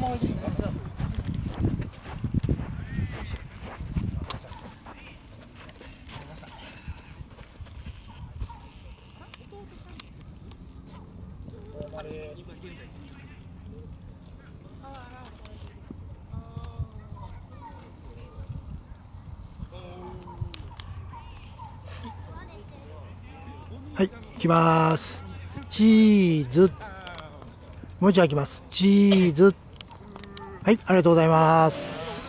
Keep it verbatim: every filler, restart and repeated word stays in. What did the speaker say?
はい、いきます。チーズ。もう一度いきます。チーズ。はい、ありがとうございます。